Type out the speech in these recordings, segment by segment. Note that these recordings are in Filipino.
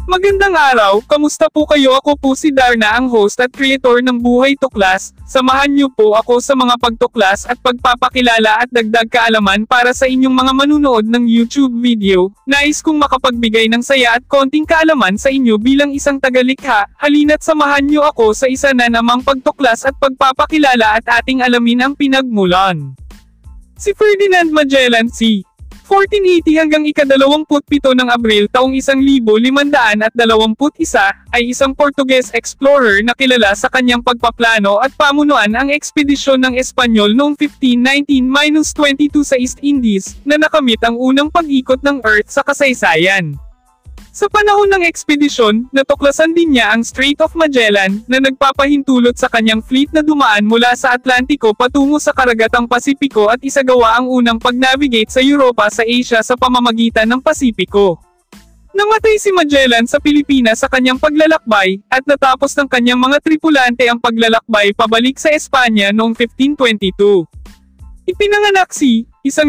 Magandang araw, kamusta po kayo? Ako po si Darna, ang host at creator ng Buhay Tuklas. Samahan niyo po ako sa mga pagtuklas at pagpapakilala at dagdag kaalaman para sa inyong mga manunood ng YouTube video. Nais kong makapagbigay ng saya at konting kaalaman sa inyo bilang isang tagalikha. Halina't samahan niyo ako sa isa na namang pagtuklas at pagpapakilala at ating alamin ang pinagmulan. Si Ferdinand Magellan c. 1480 hanggang ika-27 ng Abril taong 1521 ay isang Portuguese explorer na kilala sa kanyang pagpaplano at pamunuan ang ekspedisyon ng Espanyol noong 1519-22 sa East Indies, na nakamit ang unang pag-ikot ng Earth sa kasaysayan. Sa panahon ng ekspedisyon, natuklasan din niya ang Strait of Magellan, na nagpapahintulot sa kanyang fleet na dumaan mula sa Atlantiko patungo sa Karagatang Pasipiko at isagawa ang unang pag-navigate sa Europa sa Asia sa pamamagitan ng Pasipiko. Namatay si Magellan sa Pilipinas sa kanyang paglalakbay, at natapos ng kanyang mga tripulante ang paglalakbay pabalik sa Espanya noong 1522. Ipinanganak si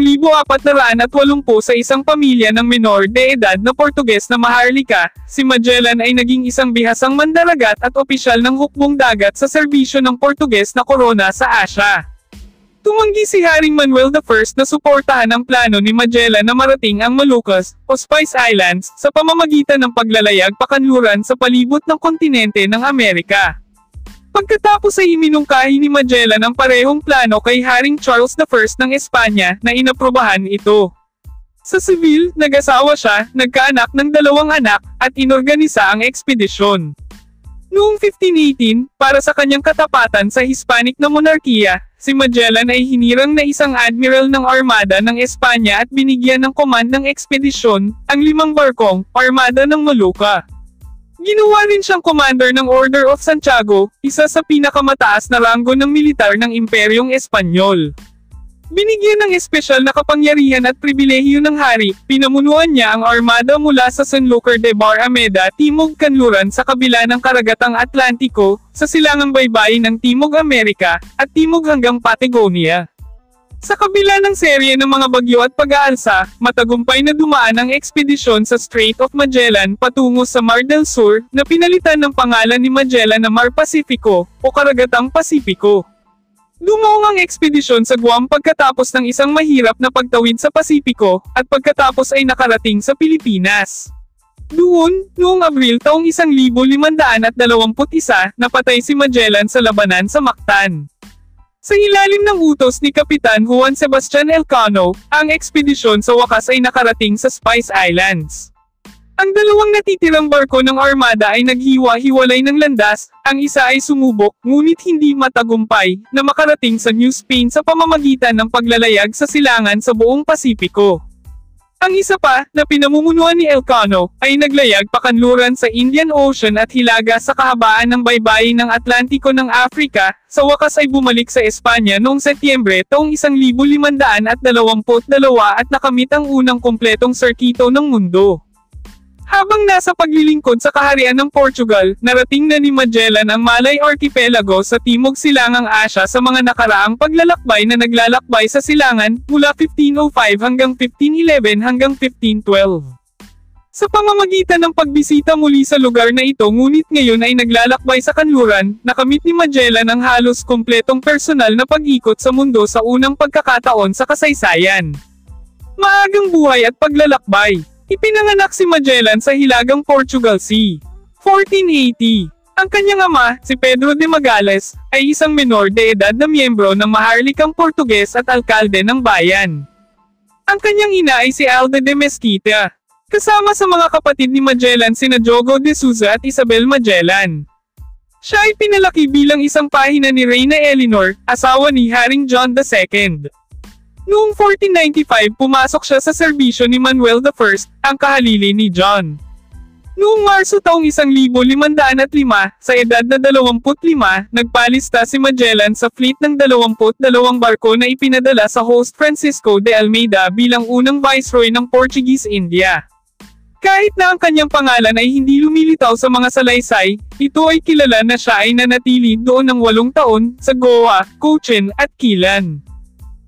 1480 sa isang pamilya ng menor de edad na Portuges na Maharlika. Si Magellan ay naging isang bihasang mandaragat at opisyal ng hukbong dagat sa serbisyo ng Portuges na korona sa Asya. Tumanggi si Haring Manuel I na suportahan ang plano ni Magellan na marating ang Moluccas o Spice Islands sa pamamagitan ng paglalayag pakanluran sa palibot ng kontinente ng Amerika. Pagkatapos ay iminungkahi ni Magellan ang parehong plano kay Haring Charles I ng Espanya na inaprubahan ito. Sa sibil, nag-asawa siya, nagkaanak ng 2 anak, at inorganisa ang ekspedisyon. Noong 1518, para sa kanyang katapatan sa Hispanic na monarkiya, si Magellan ay hinirang na isang admiral ng armada ng Espanya at binigyan ng command ng ekspedisyon, ang 5 barkong armada ng Molucca. Ginawa rin siyang commander ng Order of Santiago, isa sa pinakamataas na ranggo ng militar ng Imperyong Espanyol. Binigyan ng espesyal na kapangyarihan at pribilehiyo ng hari, pinamunuan niya ang armada mula sa Sanlúcar de Barrameda, Timog Kanluran sa kabila ng Karagatang Atlantiko, sa silangang baybayin ng Timog Amerika, at timog hanggang Patagonia. Sa kabila ng serye ng mga bagyo at pag-aalsa, matagumpay na dumaan ang ekspedisyon sa Strait of Magellan patungo sa Mar del Sur, na pinalitan ng pangalan ni Magellan na Mar Pacifico, o Karagatang Pasipiko. Dumaong ang ekspedisyon sa Guam pagkatapos ng isang mahirap na pagtawid sa Pasipiko, at pagkatapos ay nakarating sa Pilipinas. Doon, noong Abril taong 1521, napatay si Magellan sa labanan sa Mactan. Sa ilalim ng utos ni Kapitan Juan Sebastian Elcano, ang ekspedisyon sa wakas ay nakarating sa Spice Islands. Ang 2 natitirang barko ng armada ay naghiwa-hiwalay ng landas, ang isa ay sumubok, ngunit hindi matagumpay, na makarating sa New Spain sa pamamagitan ng paglalayag sa silangan sa buong Pasipiko. Ang isa pa, na pinamumunuan ni Elcano, ay naglayag pakanluran sa Indian Ocean at hilaga sa kahabaan ng baybayin ng Atlantiko ng Afrika, sa wakas ay bumalik sa Espanya noong Setyembre taong 1522 at nakamit ang unang kumpletong sirkito ng mundo. Habang nasa paglilingkod sa kaharian ng Portugal, narating na ni Magellan ang Malay Archipelago sa Timog Silangang Asya sa mga nakaraang paglalakbay na naglalakbay sa silangan, mula 1505 hanggang 1511 hanggang 1512. Sa pamamagitan ng pagbisita muli sa lugar na ito, ngunit ngayon ay naglalakbay sa kanluran, nakamit ni Magellan ang halos kumpletong personal na pag-ikot sa mundo sa unang pagkakataon sa kasaysayan. Maagang buhay at paglalakbay. Ipinanganak si Magellan sa Hilagang Portugal c. 1480. Ang kanyang ama, si Pedro de Magalhães, ay isang menor de edad na miyembro ng Maharlikang Portuges at alkalde ng bayan. Ang kanyang ina ay si Alda de Mesquita. Kasama sa mga kapatid ni Magellan sina Diogo de Souza at Isabel Magellan. Siya ay pinalaki bilang isang pahina ni Reyna Eleanor, asawa ni Haring John II. Noong 1495 pumasok siya sa serbisyo ni Manuel I, ang kahalili ni John. Noong Marso taong 1505, sa edad na 25, nagpalista si Magellan sa fleet ng 22 barko na ipinadala sa host Francisco de Almeida bilang unang viceroy ng Portuguese India. Kahit na ang kanyang pangalan ay hindi lumilitaw sa mga salaysay, ito ay kilala na siya ay nanatili doon ng 8 taon, sa Goa, Cochin, at Quilan.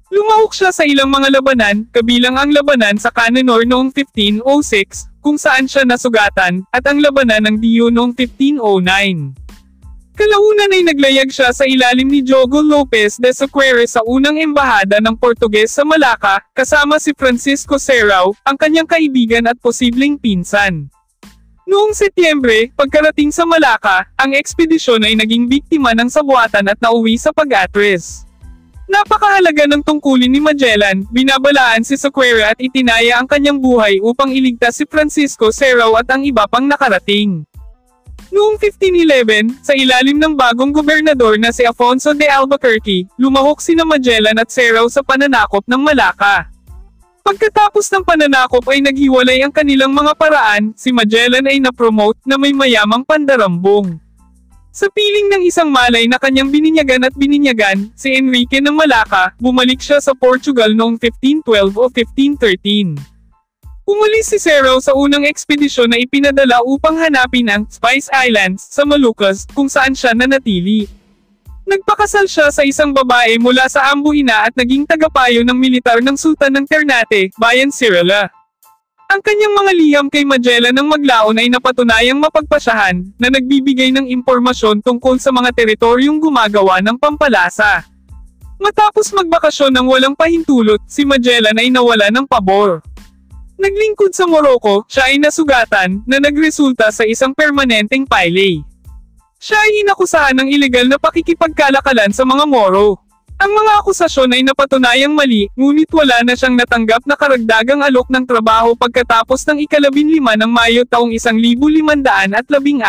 Lumahok siya sa ilang mga labanan, kabilang ang labanan sa Cananor noong 1506, kung saan siya nasugatan, at ang labanan ng Diu noong 1509. Kalaunan ay naglayag siya sa ilalim ni Diogo Lopez de Sequeira sa unang embahada ng Portuges sa Malacca, kasama si Francisco Serrao, ang kanyang kaibigan at posibleng pinsan. Noong Setyembre, pagkarating sa Malacca, ang ekspedisyon ay naging biktima ng sabuatan at nauwi sa pag-atres. Napakahalaga ng tungkulin ni Magellan, binabalaan si Sequeira at itinaya ang kanyang buhay upang iligtas si Francisco Serrao at ang iba pang nakarating. Noong 1511, sa ilalim ng bagong gobernador na si Afonso de Albuquerque, lumahok sina Magellan at Serrao sa pananakop ng Malacca. Pagkatapos ng pananakop ay naghiwalay ang kanilang mga paraan, si Magellan ay na-promote na may mayamang pandarambong. Sa piling ng isang malay na kanyang bininyagan, si Enrique ng Malacca, bumalik siya sa Portugal noong 1512 o 1513. Umalis si Serrao sa unang ekspedisyon na ipinadala upang hanapin ang Spice Islands sa Moluccas, kung saan siya nanatili. Nagpakasal siya sa isang babae mula sa Amboina at naging tagapayo ng militar ng Sultan ng Ternate, Bayan Sirala. Ang kanyang mga liham kay Magellan ng Maglaon ay napatunayang mapagpasyahan, na nagbibigay ng impormasyon tungkol sa mga teritoryong gumagawa ng pampalasa. Matapos magbakasyon ng walang pahintulot, si Magellan ay nawala ng pabor. Naglingkod sa Morocco, siya ay nasugatan, na nagresulta sa isang permanenteng pile. Siya ay inakusahan ng ilegal na pakikipagkalakalan sa mga Moro. Ang mga akusasyon ay napatunayang mali, ngunit wala na siyang natanggap na karagdagang alok ng trabaho pagkatapos ng ika-15 ng Mayo taong 1514.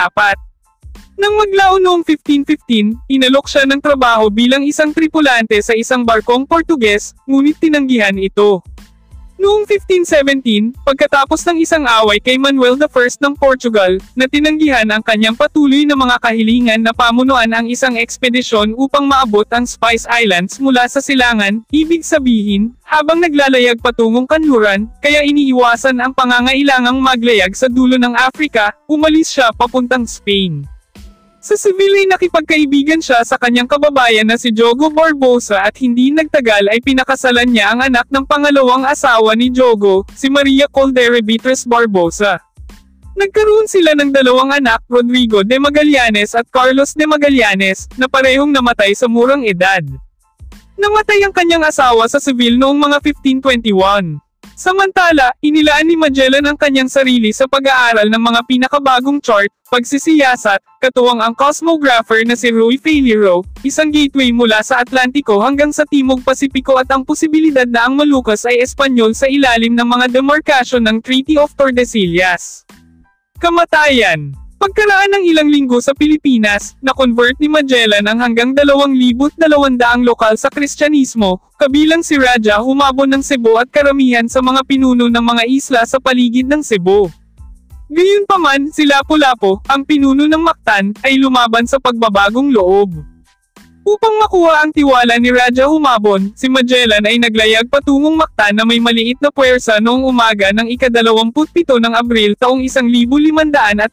Nang Maglaon noong 1515, inalok siya ng trabaho bilang isang tripulante sa isang barkong Portuges, ngunit tinanggihan ito. Noong 1517, pagkatapos ng isang away kay Manuel I ng Portugal, na tinanggihan ang kanyang patuloy na mga kahilingan na pamunuan ang isang ekspedisyon upang maabot ang Spice Islands mula sa silangan, ibig sabihin, habang naglalayag patungong kanluran, kaya iniiwasan ang pangangailangang maglayag sa dulo ng Africa, umalis siya papuntang Spain. Sa Seville ay nakipagkaibigan siya sa kanyang kababayan na si Diogo Barbosa at hindi nagtagal ay pinakasalan niya ang anak ng pangalawang asawa ni Diogo, si Maria Coldere Beatriz Barbosa. Nagkaroon sila ng dalawang anak, Rodrigo de Magallanes at Carlos de Magallanes, na parehong namatay sa murang edad. Namatay ang kanyang asawa sa Seville noong mga 1521. Samantala, inilaan ni Magellan ang kanyang sarili sa pag-aaral ng mga pinakabagong chart, pagsisiyasat, katuwang ang cosmographer na si Rui Falero, isang gateway mula sa Atlantiko hanggang sa Timog Pasipiko at ang posibilidad na ang Moluccas ay Espanyol sa ilalim ng mga demarkasyon ng Treaty of Tordesillas. Kamatayan. Pagkaraan ng ilang linggo sa Pilipinas, na-convert ni Magellan ang hanggang 2,200 lokal sa Kristyanismo, kabilang si Raja Humabon ng Cebu at karamihan sa mga pinuno ng mga isla sa paligid ng Cebu. Gayunpaman, si Lapu-Lapu, ang pinuno ng Mactan, ay lumaban sa pagbabagong loob. Upang makuha ang tiwala ni Raja Humabon, si Magellan ay naglayag patungong Mactan na may maliit na puwersa noong umaga ng ika-27 ng Abril taong 1521.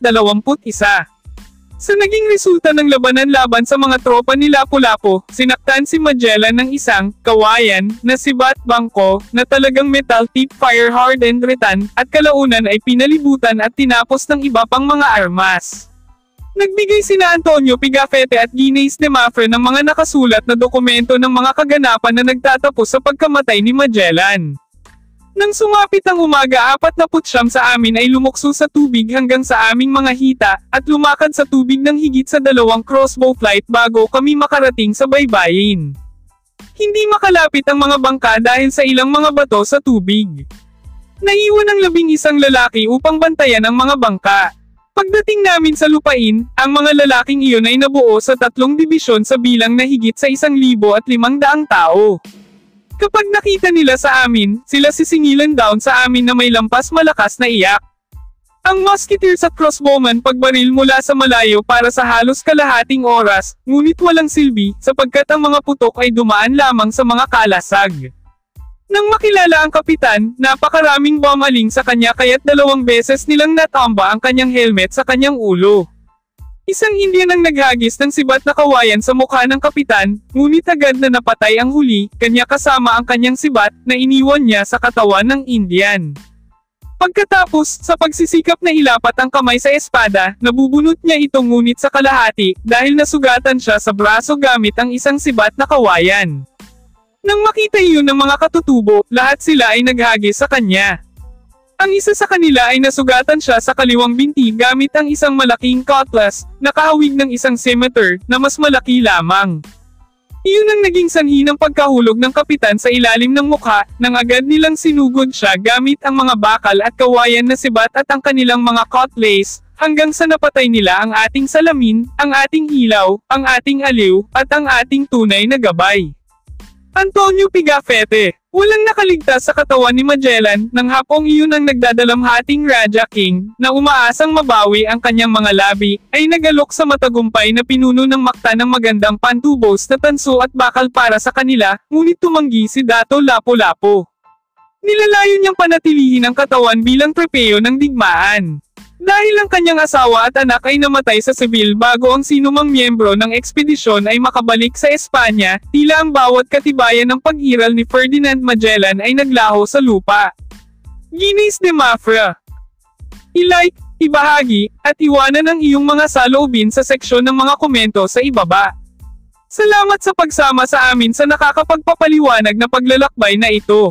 Sa naging resulta ng labanan laban sa mga tropa ni Lapu-Lapu, sinaktan si Magellan ng isang kawayan na si Bat Bangko na talagang metal tip fire hardened retan, at kalaunan ay pinalibutan at tinapos ng iba pang mga armas. Nagbigay sina Antonio Pigafetta at Ginés de Mafra ng mga nakasulat na dokumento ng mga kaganapan na nagtatapos sa pagkamatay ni Magellan. Nang sumapit ang umaga 49 sa amin ay lumukso sa tubig hanggang sa aming mga hita, at lumakad sa tubig ng higit sa 2 crossbow flight bago kami makarating sa baybayin. Hindi makalapit ang mga bangka dahil sa ilang mga bato sa tubig. Naiwan ang 11 lalaki upang bantayan ang mga bangka. Pagdating namin sa lupain, ang mga lalaking iyon ay nabuo sa 3 dibisyon sa bilang na higit sa 1,500 tao. Kapag nakita nila sa amin, sila sisingilan down sa amin na may lampas malakas na iyak. Ang musketeers at crossbowman pagbaril mula sa malayo para sa halos kalahating oras, ngunit walang silbi, sapagkat ang mga putok ay dumaan lamang sa mga kalasag. Nang makilala ang kapitan, napakaraming bumaling sa kanya kaya't 2 beses nilang natamba ang kanyang helmet sa kanyang ulo. Isang Indian ang naghagis ng sibat na kawayan sa mukha ng kapitan, ngunit agad na napatay ang huli, kanya kasama ang kanyang sibat, na iniwan niya sa katawan ng Indian. Pagkatapos, sa pagsisikap na ilapat ang kamay sa espada, nabubunot niya ito ngunit sa kalahati, dahil nasugatan siya sa braso gamit ang isang sibat na kawayan. Nang makita iyon ng mga katutubo, lahat sila ay naghagis sa kanya. Ang isa sa kanila ay nasugatan siya sa kaliwang binti gamit ang isang malaking cutlass, nakahawig ng isang scimitar, na mas malaki lamang. Iyon ang naging sanhi ng pagkahulog ng kapitan sa ilalim ng mukha, nang agad nilang sinugod siya gamit ang mga bakal at kawayan na sibat at ang kanilang mga cutlass, hanggang sa napatay nila ang ating salamin, ang ating ilaw, ang ating aliw, at ang ating tunay na gabay. Antonio Pigafetta. Walang nakaligtas sa katawan ni Magellan, nang hapong iyon ang nagdadalamhating Raja King, na umaasang mabawi ang kanyang mga labi, ay nagalok sa matagumpay na pinuno ng makta ng magandang pantubos na tanso at bakal para sa kanila, ngunit tumanggi si Dato Lapu-Lapu. Nilalayo niyang panatilihin ang katawan bilang trepeyo ng digmaan. Dahil ang kanyang asawa at anak ay namatay sa sibil bago ang sinumang miyembro ng ekspedisyon ay makabalik sa Espanya, tila ang bawat katibayan ng pag-iral ni Ferdinand Magellan ay naglaho sa lupa. Guinness de Mafra. I-like, ibahagi, at iwanan ang iyong mga saloobin sa seksyon ng mga komento sa ibaba. Salamat sa pagsama sa amin sa nakakapagpapaliwanag na paglalakbay na ito.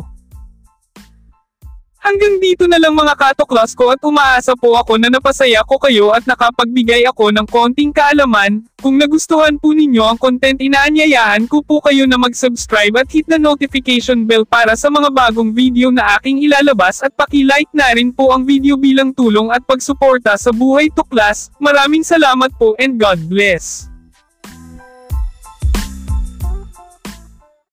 Hanggang dito na lang mga katuklas ko at umaasa po ako na napasaya ko kayo at nakapagbigay ako ng konting kaalaman. Kung nagustuhan po ninyo ang content, inaanyayahan ko po kayo na mag-subscribe at hit the notification bell para sa mga bagong video na aking ilalabas at paki-like na rin po ang video bilang tulong at pagsuporta sa Buhay Tuklas. Maraming salamat po and God bless.